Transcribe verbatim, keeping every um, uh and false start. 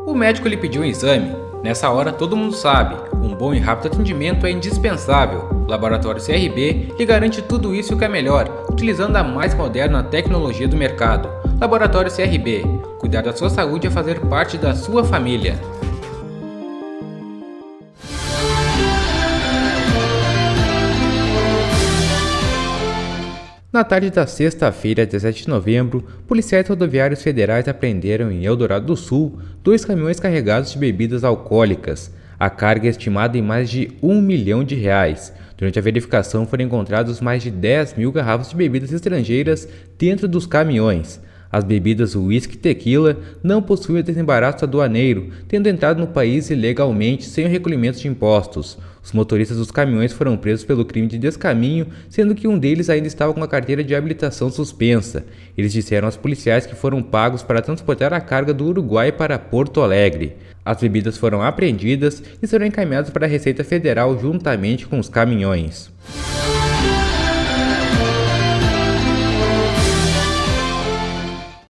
O médico lhe pediu um exame. Nessa hora, todo mundo sabe, um bom e rápido atendimento é indispensável. O Laboratório C R B lhe garante tudo isso e o que é melhor, utilizando a mais moderna tecnologia do mercado. Laboratório C R B. Cuidar da sua saúde é fazer parte da sua família. Na tarde da sexta-feira, dezessete de novembro, policiais rodoviários federais apreenderam em Eldorado do Sul dois caminhões carregados de bebidas alcoólicas. A carga é estimada em mais de um milhão de reais. Durante a verificação foram encontrados mais de dez mil garrafas de bebidas estrangeiras dentro dos caminhões. As bebidas uísque e tequila não possuem desembaraço aduaneiro, tendo entrado no país ilegalmente sem o recolhimento de impostos. Os motoristas dos caminhões foram presos pelo crime de descaminho, sendo que um deles ainda estava com a carteira de habilitação suspensa. Eles disseram aos policiais que foram pagos para transportar a carga do Uruguai para Porto Alegre. As bebidas foram apreendidas e serão encaminhadas para a Receita Federal juntamente com os caminhões.